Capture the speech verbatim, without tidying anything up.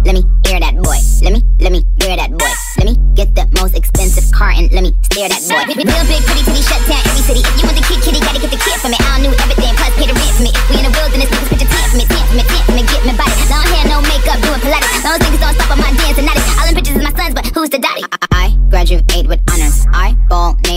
let me hear that boy. Let me, let me hear that boy. Let me get the most expensive car and let me stare that boy. Real big pretty titty, shut down every city. If you want the kid, kitty, gotta get the kid from me. I don't know everything, plus pay the rent for me. If we in the wilderness, niggas put your tent for me, tent for me, tent for me, get me body. Long hair, no makeup, doing Pilates. Those niggas don't stop on my dance and that is. All them pictures is my sons, but who's the daddy? I, I graduate with honors. I ball